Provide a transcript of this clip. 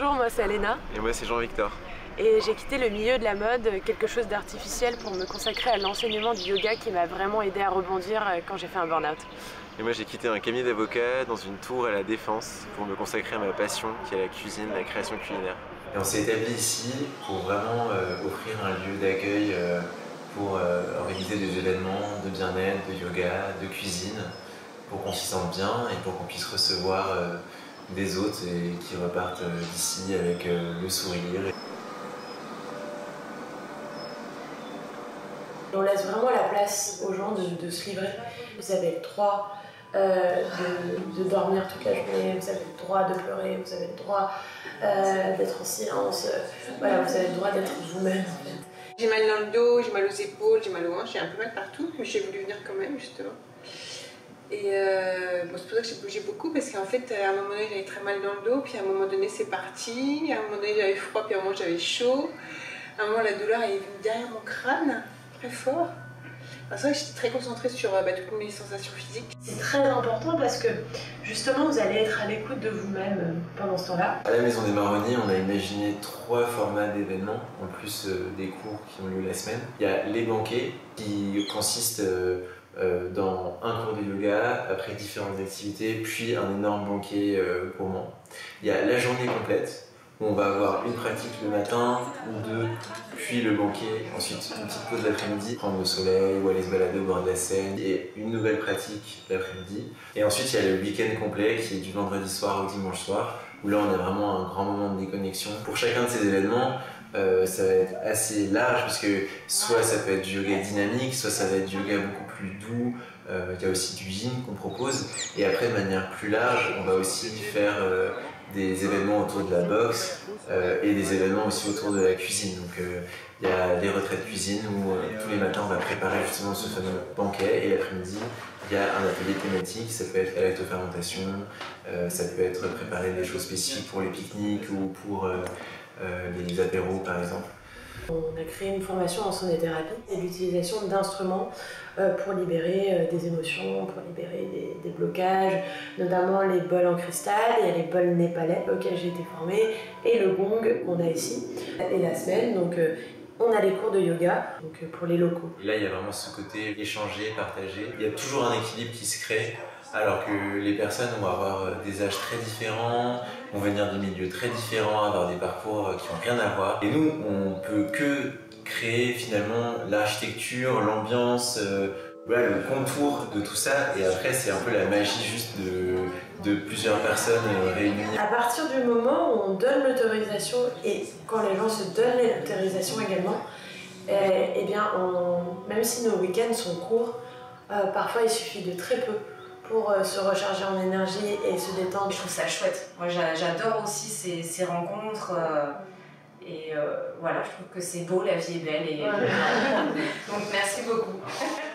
Bonjour, moi c'est Alena. Et moi c'est Jean-Victor. Et j'ai quitté le milieu de la mode, quelque chose d'artificiel, pour me consacrer à l'enseignement du yoga qui m'a vraiment aidé à rebondir quand j'ai fait un burn-out. Et moi j'ai quitté un cabinet d'avocat dans une tour à la Défense pour me consacrer à ma passion qui est la cuisine, la création culinaire. Et on s'est établi ici pour vraiment offrir un lieu d'accueil pour organiser des événements de bien-être, de yoga, de cuisine, pour qu'on s'y sente bien et pour qu'on puisse recevoir des hôtes et qui repartent d'ici avec le sourire. On laisse vraiment la place aux gens de se livrer. Vous avez le droit de dormir toute la journée, vous avez le droit de pleurer, vous avez le droit d'être en silence. Voilà, vous avez le droit d'être vous-même en fait. J'ai mal dans le dos, j'ai mal aux épaules, j'ai mal aux hanches, j'ai un peu mal partout, mais j'ai voulu venir quand même justement. Et bon, c'est pour ça que j'ai bougé beaucoup, parce qu'en fait à un moment donné j'avais très mal dans le dos, puis à un moment donné c'est parti, à un moment donné j'avais froid, puis à un moment j'avais chaud. À un moment la douleur est venue derrière mon crâne, très fort. C'est vrai que j'étais très concentrée sur toutes mes sensations physiques. C'est très important parce que justement vous allez être à l'écoute de vous-même pendant ce temps-là. À la Maison des Marronniers, on a imaginé 3 formats d'événements, en plus des cours qui ont lieu la semaine. Il y a les banquets qui consistent dans un cours de yoga, après différentes activités, puis un énorme banquet gourmand. Il y a la journée complète, où on va avoir une pratique le matin ou deux, puis le banquet, ensuite une petite pause l'après-midi, prendre le soleil ou aller se balader au bord de la Seine, et une nouvelle pratique l'après-midi. Et ensuite il y a le week-end complet qui est du vendredi soir au dimanche soir, où là on a vraiment un grand moment de déconnexion. Pour chacun de ces événements, ça va être assez large, parce que soit ça peut être du yoga dynamique, soit ça va être du yoga beaucoup plus doux. Il y a aussi du yin qu'on propose, et après de manière plus large on va aussi faire des événements autour de la boxe et des événements aussi autour de la cuisine. Donc il y a les retraites cuisine où tous les matins on va préparer justement ce fameux banquet, et l'après-midi il y a un atelier thématique. Ça peut être la lactofermentation, ça peut être préparer des choses spécifiques pour les pique-niques ou pour les apéros par exemple. On a créé une formation en sonothérapie et l'utilisation d'instruments pour libérer des émotions, pour libérer des blocages, notamment les bols en cristal, il y a les bols népalais auxquels j'ai été formée, et le gong qu'on a ici. Et la semaine, donc, on a les cours de yoga donc, pour les locaux. Et là il y a vraiment ce côté échanger, partager. Il y a toujours un équilibre qui se crée, alors que les personnes vont avoir des âges très différents, vont venir de milieux très différents, avoir des parcours qui n'ont rien à voir. Et nous, on peut que créer finalement l'architecture, l'ambiance, voilà, le contour de tout ça. Et après, c'est un peu la magie juste de plusieurs personnes réunies. À partir du moment où on donne l'autorisation, et quand les gens se donnent l'autorisation également, eh bien même si nos week-ends sont courts, parfois il suffit de très peu pour se recharger en énergie et se détendre. Je trouve ça chouette. Moi j'adore aussi ces rencontres et voilà, je trouve que c'est beau, la vie est belle. Et... Voilà. Donc merci beaucoup.